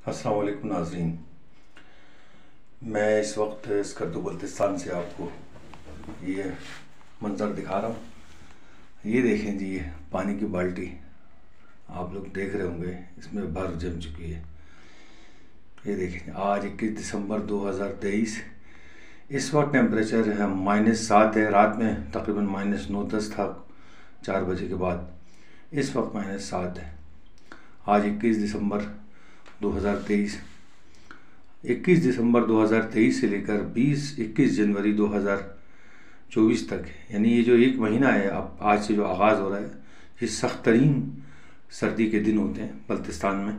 अस्सलाम वालेकुम नाज़रीन। मैं इस वक्त स्कर्दू बल्तिस्तान से आपको ये मंज़र दिखा रहा हूँ। ये देखें जी, ये पानी की बाल्टी आप लोग देख रहे होंगे, इसमें बर्फ़ जम चुकी है। ये देखें, आज 21 दिसंबर 2023। इस वक्त टेम्परेचर है -7 है। रात में तकरीबन -9-10 था 4 बजे के बाद। इस वक्त -7 है। आज 21 दिसंबर 2023। 21 दिसंबर 2023 से लेकर 21 जनवरी 2024 तक, यानी ये जो एक महीना है अब आज से जो आगाज़ हो रहा है, ये सख्त तरीन सर्दी के दिन होते हैं बल्तिस्तान में।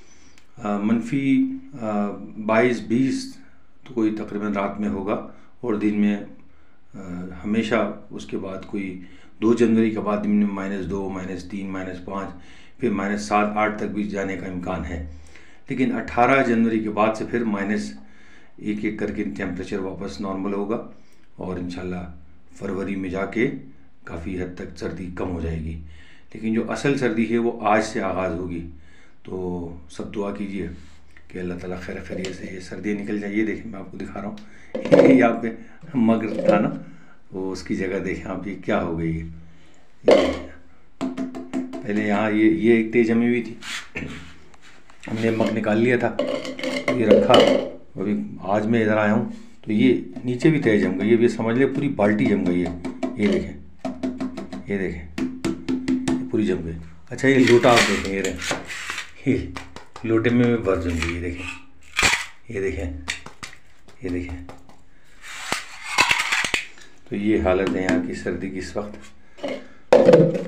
-22-20 तो कोई तकरीबन रात में होगा, और दिन में हमेशा उसके बाद कोई 2 जनवरी के बाद दिन में -2, -3, -5, फिर -7-8 तक भी जाने का इम्कान है। लेकिन 18 जनवरी के बाद से फिर -1-1 करके टेम्परेचर वापस नॉर्मल होगा, और इंशाल्लाह फरवरी में जाके काफ़ी हद तक सर्दी कम हो जाएगी। लेकिन जो असल सर्दी है वो आज से आगाज़ होगी। तो सब दुआ कीजिए कि अल्लाह ताला खैर खैरियत से ये सर्दी निकल जाए। ये देखें, मैं आपको दिखा रहा हूँ यहाँ पे मग था ना, वो उसकी जगह देखें आप, ये क्या हो गई है। पहले यहाँ ये एक तेज जमी हुई थी, हमने मग निकाल लिया था, ये रखा। अभी आज मैं इधर आया हूँ तो ये नीचे भी तेज जम गई है। ये समझ ले पूरी बाल्टी जम गई है। ये देखें, ये देखें, ये पूरी जम गई। अच्छा, ये लोटा आप देखें, ये रहे, ये लोटे में भर जम गई। ये देखें, ये देखें, ये देखें। तो ये हालत है यहाँ की सर्दी की इस वक्त।